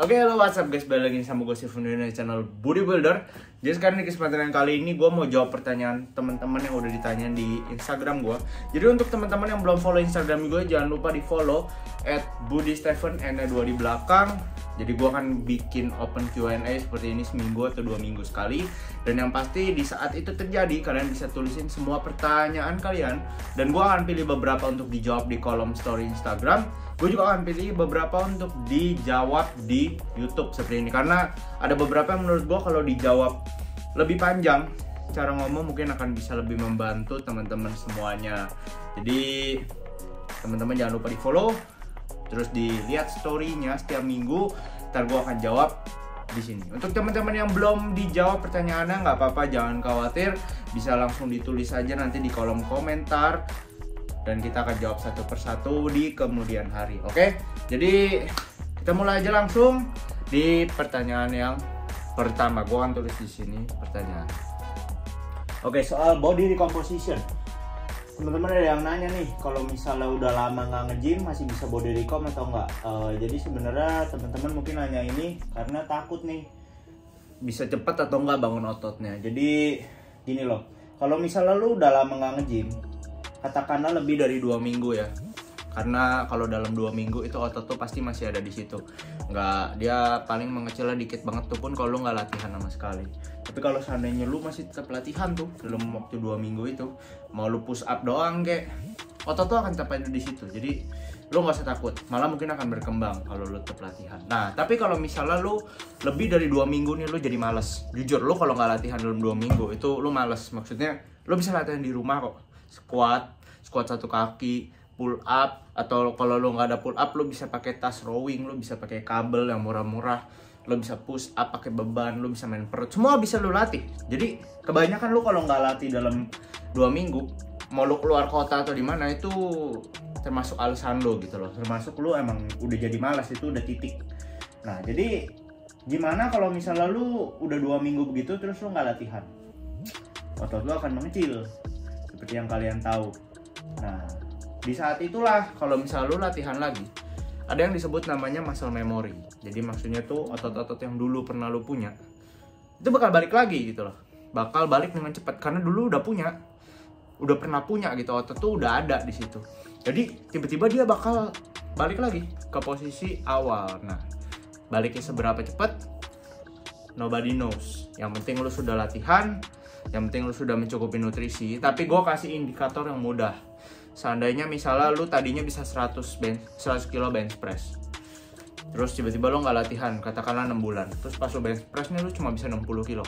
Oke, halo what's up guys, balik lagi sama gue Steven dari channel Bodybuilder. Jadi sekarang di kesempatan kali ini gue mau jawab pertanyaan teman-teman yang udah ditanya di Instagram gue. Jadi untuk teman-teman yang belum follow Instagram gue, jangan lupa di follow @budisteven N2 di belakang. Jadi gue akan bikin open Q&A seperti ini seminggu atau 2 minggu sekali. Dan yang pasti di saat itu terjadi, kalian bisa tulisin semua pertanyaan kalian. Dan gue akan pilih beberapa untuk dijawab di kolom story Instagram. Gue juga akan pilih beberapa untuk dijawab di YouTube seperti ini. Karena ada beberapa yang menurut gue kalau dijawab lebih panjang, cara ngomong mungkin akan bisa lebih membantu teman-teman semuanya. Jadi teman-teman jangan lupa di follow, terus dilihat story-nya setiap minggu. Ntar gue akan jawab di sini. Untuk teman-teman yang belum dijawab pertanyaannya, nggak apa-apa, jangan khawatir, bisa langsung ditulis aja nanti di kolom komentar dan kita akan jawab satu persatu di kemudian hari. Oke, jadi kita mulai aja langsung di pertanyaan yang pertama. Gue akan tulis di sini pertanyaan. Oke, soal body recomposition. Teman-teman ada yang nanya nih, kalau misalnya udah lama nggak nge-gym masih bisa body recom atau enggak? Jadi sebenarnya teman-teman mungkin nanya ini karena takut nih bisa cepet atau enggak bangun ototnya. Jadi gini loh, kalau misalnya lu udah lama nggak nge-gym, katakanlah lebih dari 2 minggu ya, karena kalau dalam 2 minggu itu otot tuh pasti masih ada di situ. Nggak, dia paling mengecilnya dikit banget tuh pun kalau lu nggak latihan sama sekali. Tapi kalau seandainya lu masih tetap latihan tuh dalam waktu 2 minggu itu, mau lu push up doang kayak, otot tuh akan tetap ada di situ. Jadi lu nggak usah takut, malah mungkin akan berkembang kalau lu tetap latihan. Nah, tapi kalau misalnya lu lebih dari 2 minggu nih lu jadi males. Jujur, lu kalau nggak latihan dalam 2 minggu itu lu males. Maksudnya lu bisa latihan di rumah kok. Squat satu kaki, pull up, atau kalau lu nggak ada pull up lu bisa pakai tas rowing, lu bisa pakai kabel yang murah-murah, lu bisa push up pakai beban, lu bisa main perut, semua bisa lu latih. Jadi kebanyakan lu kalau nggak latih dalam 2 minggu, mau lu keluar kota atau di mana itu termasuk alasan lu gitu loh, termasuk lu emang udah jadi malas, itu udah titik. Nah jadi gimana kalau misalnya lu udah 2 minggu begitu terus lu nggak latihan? Otot lu akan mengecil seperti yang kalian tahu. Nah, di saat itulah kalau misalnya lu latihan lagi, ada yang disebut namanya muscle memory. Jadi maksudnya tuh otot-otot yang dulu pernah lu punya, itu bakal balik lagi gitu loh. Bakal balik dengan cepat karena dulu udah punya, udah pernah punya gitu, otot tuh udah ada di situ. Jadi tiba-tiba dia bakal balik lagi ke posisi awal. Nah, baliknya seberapa cepat? Nobody knows. Yang penting lu sudah latihan, yang penting lu sudah mencukupi nutrisi. Tapi gue kasih indikator yang mudah. Seandainya misalnya lu tadinya bisa 100 kilo bench press, terus tiba-tiba lu nggak latihan, katakanlah 6 bulan, terus pas lu bench press nih lu cuma bisa 60 kilo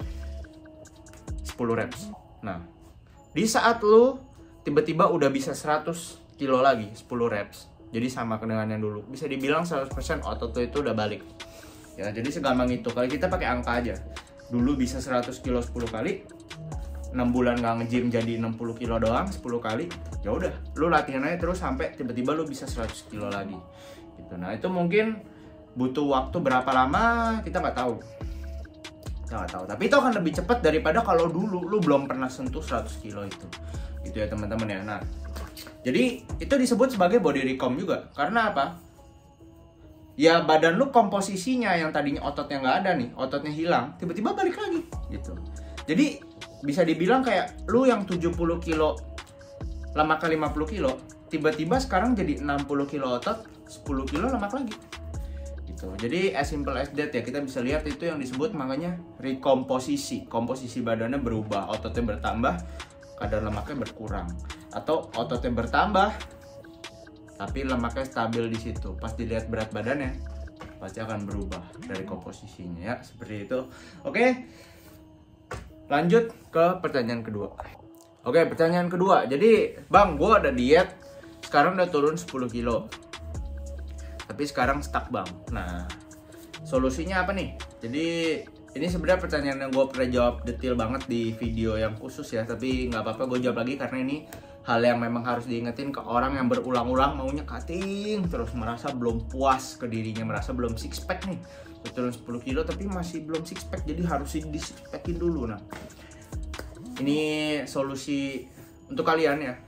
10 reps. Nah, di saat lu tiba-tiba udah bisa 100 kilo lagi 10 reps, jadi sama dengan yang dulu, bisa dibilang 100% otot tuh itu udah balik ya. Jadi segampang itu, kalau kita pakai angka aja, dulu bisa 100 kilo 10 kali, 6 bulan nggak nge-gym jadi 60 kilo doang 10 kali, ya udah lu latihan aja terus sampai tiba-tiba lu bisa 100 kilo lagi gitu. Nah itu mungkin butuh waktu berapa lama kita nggak tahu, tapi itu akan lebih cepat daripada kalau dulu lu belum pernah sentuh 100 kilo itu gitu ya teman-teman ya. Nah jadi itu disebut sebagai body recom juga. Karena apa? Ya badan lu komposisinya yang tadinya ototnya nggak ada nih, ototnya hilang, tiba-tiba balik lagi gitu. Jadi bisa dibilang kayak lu yang 70 kilo lemak ke 50 kilo, tiba-tiba sekarang jadi 60 kilo otot, 10 kilo lemak lagi gitu. Jadi as simple as that ya, kita bisa lihat itu yang disebut makanya rekomposisi. Komposisi badannya berubah, ototnya bertambah, kadar lemaknya berkurang. Atau ototnya bertambah tapi lemaknya stabil di situ. Pas dilihat berat badannya pasti akan berubah dari komposisinya ya, seperti itu. Oke, lanjut ke pertanyaan kedua. Oke, pertanyaan kedua. Jadi, Bang, gue ada diet, sekarang udah turun 10 kilo. Tapi sekarang stuck, Bang. Nah, solusinya apa nih? Jadi, ini sebenarnya pertanyaan yang gue pernah jawab detail banget di video yang khusus ya. Tapi nggak apa-apa, gue jawab lagi karena ini hal yang memang harus diingetin ke orang yang berulang-ulang maunya cutting, terus merasa belum puas ke dirinya, merasa belum six pack nih. Turun 10 kilo tapi masih belum six pack, jadi harus di six packin dulu. Nah, ini solusi untuk kalian ya.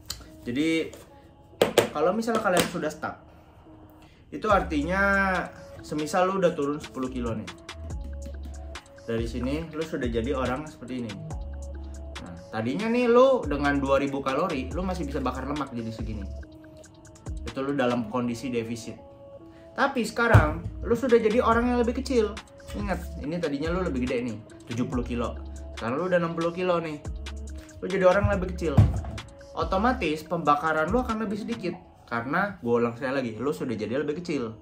Jadi kalau misalnya kalian sudah stuck, itu artinya semisal lu udah turun 10 kilo nih. Dari sini lu sudah jadi orang seperti ini. Nah, tadinya nih lu dengan 2000 kalori, lu masih bisa bakar lemak jadi segini. Itu lu dalam kondisi defisit. Tapi sekarang lu sudah jadi orang yang lebih kecil. Ingat, ini tadinya lu lebih gede nih, 70 kilo. Sekarang lu udah 60 kilo nih. Lu jadi orang yang lebih kecil. Otomatis pembakaran lu akan lebih sedikit. Karena, gue ulang sekali lagi, lu sudah jadi lebih kecil.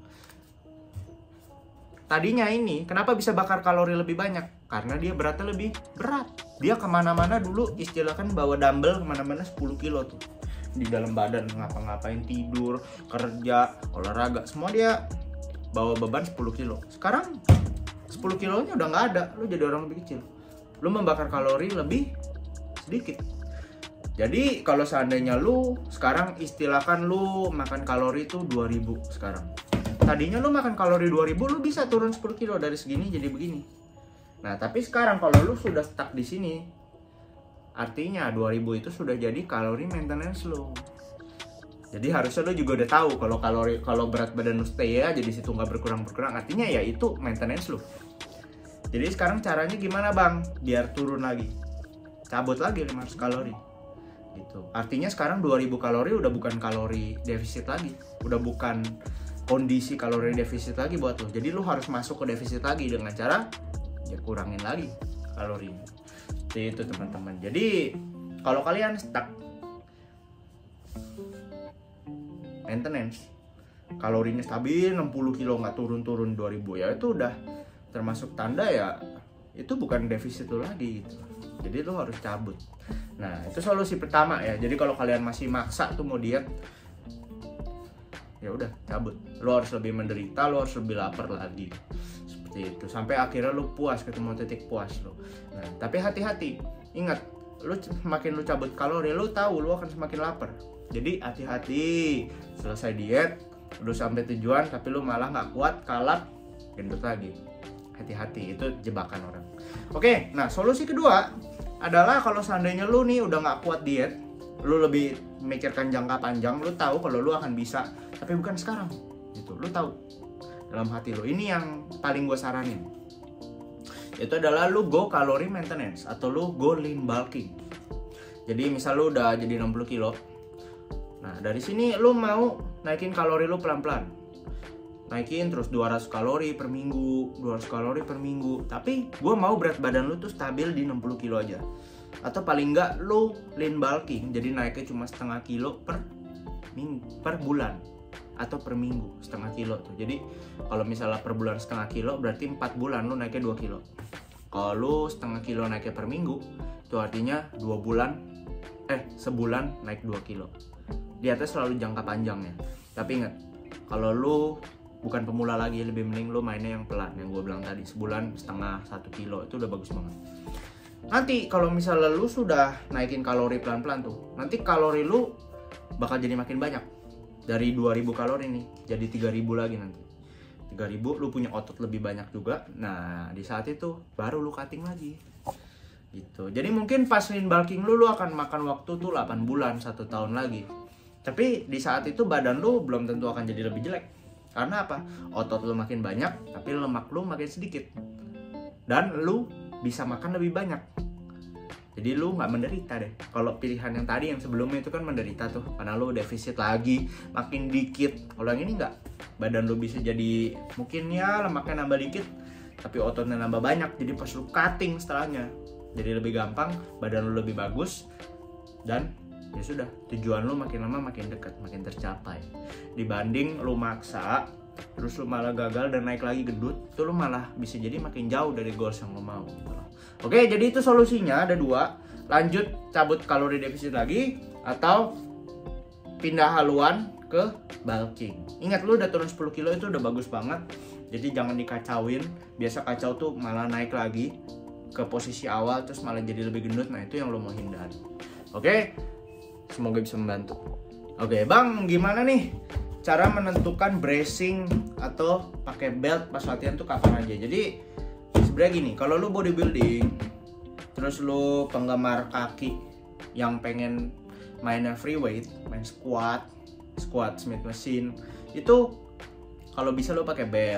Tadinya ini, kenapa bisa bakar kalori lebih banyak? Karena dia beratnya lebih berat. Dia kemana-mana dulu istilahkan bawa dumbbell kemana-mana 10 kilo tuh. Di dalam badan, ngapa-ngapain, tidur, kerja, olahraga, semua dia bawa beban 10 kilo. Sekarang 10 kilonya udah nggak ada, lu jadi orang lebih kecil. Lu membakar kalori lebih sedikit. Jadi kalau seandainya lu sekarang istilahkan lu makan kalori itu 2000 sekarang. Tadinya lu makan kalori 2000, lu bisa turun 10 kilo dari segini jadi begini. Nah, tapi sekarang kalau lu sudah stuck di sini, artinya 2000 itu sudah jadi kalori maintenance lu. Jadi harusnya lu juga udah tahu kalau berat badan lu stay ya jadi situ nggak berkurang, artinya ya itu maintenance lu. Jadi sekarang caranya gimana bang? Biar turun lagi, cabut lagi 500 kalori. Gitu. Artinya sekarang 2000 kalori udah bukan kalori defisit lagi, udah bukan kondisi kalori defisit lagi buat lo. Jadi lo harus masuk ke defisit lagi dengan cara ya kurangin lagi kalorinya. Jadi itu teman-teman. Jadi kalau kalian stuck maintenance, kalorinya stabil 60 kilo nggak turun-turun 2000 ya itu udah termasuk tanda ya itu bukan defisit lo lagi gitu. Jadi lo harus cabut. Nah itu solusi pertama ya. Jadi kalau kalian masih maksa tuh mau diet, ya udah cabut. Lo harus lebih menderita, lo harus lebih lapar lagi seperti itu sampai akhirnya lo puas, ketemu titik puas lo. Nah tapi hati-hati, ingat lo semakin lo cabut kalori lo tahu lo akan semakin lapar. Jadi hati-hati, selesai diet udah sampai tujuan tapi lo malah nggak kuat, kalap, gendut lagi. Hati-hati, itu jebakan orang. Oke, nah solusi kedua adalah kalau seandainya lu nih udah nggak kuat diet, lu lebih memikirkan jangka panjang, lu tahu kalau lu akan bisa, tapi bukan sekarang, gitu. Lu tahu dalam hati lu. Ini yang paling gue saranin. Itu adalah lu go calorie maintenance atau lu go lean bulking. Jadi misal lu udah jadi 60 kilo, nah dari sini lu mau naikin kalori lu pelan-pelan. Naikin terus 200 kalori per minggu, 200 kalori per minggu. Tapi gue mau berat badan lu tuh stabil di 60 kilo aja. Atau paling enggak lu lean bulking, jadi naiknya cuma setengah kilo per bulan. Atau per minggu, setengah kilo tuh. Jadi kalau misalnya per bulan setengah kilo, berarti 4 bulan lu naiknya 2 kilo. Kalau lu setengah kilo naiknya per minggu, itu artinya sebulan naik 2 kilo. Lihatnya selalu jangka panjangnya. Tapi ingat, kalau lu bukan pemula lagi, lebih mending lu mainnya yang pelan, yang gue bilang tadi, sebulan setengah 1 kilo itu udah bagus banget. Nanti kalau misalnya lu sudah naikin kalori pelan-pelan tuh, nanti kalori lu bakal jadi makin banyak. Dari 2000 kalori nih jadi 3000 lagi nanti. 3000 lu punya otot lebih banyak juga. Nah di saat itu baru lu cutting lagi gitu. Jadi mungkin pas lean bulking lu akan makan waktu tuh 8 bulan, 1 tahun lagi. Tapi di saat itu badan lu belum tentu akan jadi lebih jelek. Karena apa? Otot lu makin banyak, tapi lemak lu makin sedikit. Dan lu bisa makan lebih banyak. Jadi lu nggak menderita deh. Kalau pilihan yang tadi, yang sebelumnya itu kan menderita tuh. Karena lu defisit lagi, makin dikit. Kalau yang ini nggak. Badan lu bisa jadi, mungkin ya lemaknya nambah dikit, tapi ototnya nambah banyak. Jadi pas lu cutting setelahnya, jadi lebih gampang, badan lu lebih bagus. Dan ya sudah, tujuan lu makin lama makin dekat, makin tercapai. Dibanding lu maksa terus lu malah gagal dan naik lagi gendut, itu lu malah bisa jadi makin jauh dari goals yang lu mau. Oke, jadi itu solusinya ada 2. Lanjut cabut kalori defisit lagi, atau pindah haluan ke bulking. Ingat, lu udah turun 10 kilo itu udah bagus banget. Jadi jangan dikacauin. Biasa kacau tuh malah naik lagi ke posisi awal terus malah jadi lebih gendut. Nah itu yang lu mau hindari. Oke, semoga bisa membantu. Oke bang, gimana nih cara menentukan bracing atau pakai belt pas latihan tuh kapan aja? Jadi sebenarnya gini, kalau lu bodybuilding terus lu penggemar kaki yang pengen mainnya free weight, main squat, Smith machine, itu kalau bisa lu pakai belt.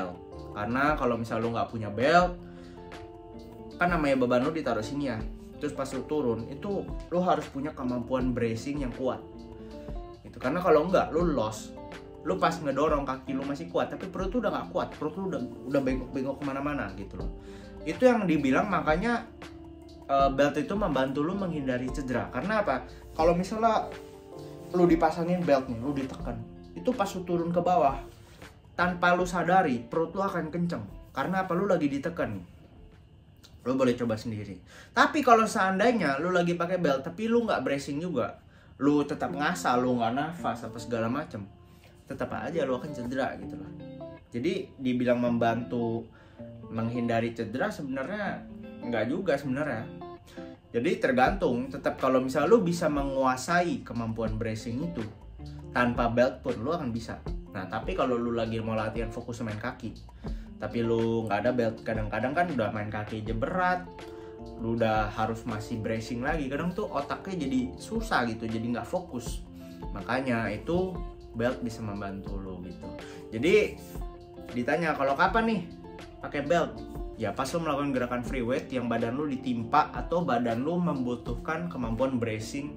Karena kalau misal lu nggak punya belt, kan namanya beban lu ditaruh sini ya, terus pas lu turun itu lu harus punya kemampuan bracing yang kuat gitu. Karena kalau enggak lu loss, lu pas ngedorong kaki lu masih kuat tapi perut tuh udah nggak kuat, perut lu udah bengok-bengok kemana-mana gitu loh. Itu yang dibilang makanya belt itu membantu lu menghindari cedera. Karena apa? Kalau misalnya lu dipasangin belt nih, lu ditekan, itu pas lu turun ke bawah tanpa lu sadari perut lu akan kenceng. Karena apa? Lu lagi ditekan nih. Lu boleh coba sendiri. Tapi kalau seandainya lu lagi pakai belt tapi lu nggak bracing juga, lu tetap ngasal, lu nggak nafas apa segala macem, tetap aja lu akan cedera gitu loh. Jadi dibilang membantu menghindari cedera sebenarnya nggak juga sebenarnya. Jadi tergantung. Tetap kalau misalnya lu bisa menguasai kemampuan bracing itu tanpa belt pun lu akan bisa. Nah tapi kalau lu lagi mau latihan fokus main kaki tapi lu nggak ada belt, kadang-kadang kan udah main kaki aja berat, lu udah harus masih bracing lagi, kadang tuh otaknya jadi susah gitu, jadi nggak fokus. Makanya itu belt bisa membantu lu gitu. Jadi ditanya kalau kapan nih pakai belt, ya pas lu melakukan gerakan free weight yang badan lu ditimpa atau badan lu membutuhkan kemampuan bracing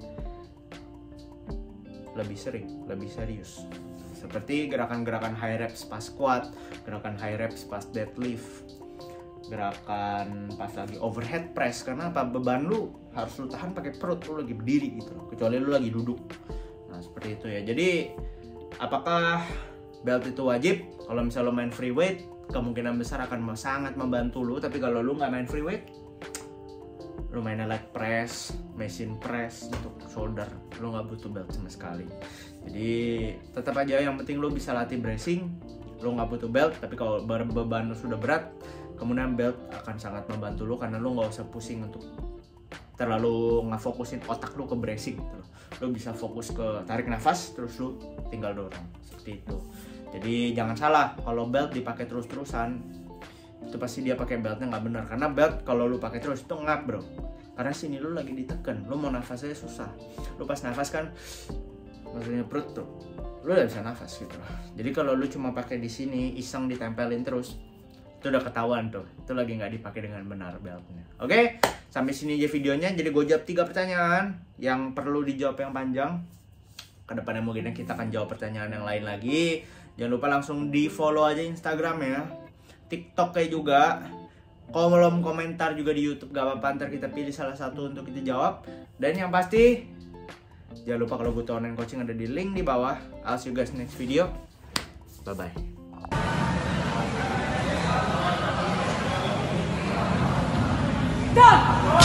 lebih sering, lebih serius. Seperti gerakan-gerakan high reps pas squat, gerakan high reps pas deadlift, gerakan pas lagi overhead press. Karena apa? Beban lu harus lu tahan pakai perut, lu lagi berdiri gitu loh, kecuali lu lagi duduk. Nah seperti itu ya. Jadi apakah belt itu wajib? Kalau misalnya lu main free weight, kemungkinan besar akan sangat membantu lu. Tapi kalau lu nggak main free weight, lu main leg press, machine press untuk shoulder, lu nggak butuh belt sama sekali. Jadi tetap aja yang penting lu bisa latih bracing, lu nggak butuh belt. Tapi kalau beban lu sudah berat, kemudian belt akan sangat membantu lu karena lu nggak usah pusing untuk terlalu ngefokusin otak lu ke bracing gitu. Lu bisa fokus ke tarik nafas, terus lu tinggal dorong seperti itu. Jadi jangan salah, kalau belt dipakai terus-terusan itu pasti dia pakai beltnya nggak benar. Karena belt kalau lu pakai terus itu ngap bro, karena sini lu lagi ditekan, lu mau nafas aja susah. Lu pas nafas kan maksudnya perut tuh, lu udah bisa nafas gitu loh. Jadi kalau lu cuma pakai di sini iseng ditempelin terus, itu udah ketahuan tuh, itu lagi nggak dipakai dengan benar beltnya. Oke, sampai sini aja videonya. Jadi gue jawab 3 pertanyaan yang perlu dijawab yang panjang. Kedepannya mungkin kita akan jawab pertanyaan yang lain lagi. Jangan lupa langsung di follow aja Instagram ya, TikTok kayak juga. Kolom komentar juga di YouTube gak apa-apa, ntar kita pilih salah satu untuk kita jawab. Dan yang pasti jangan lupa kalau butuh online coaching ada di link di bawah. I'll see you guys next video. Bye bye. Done!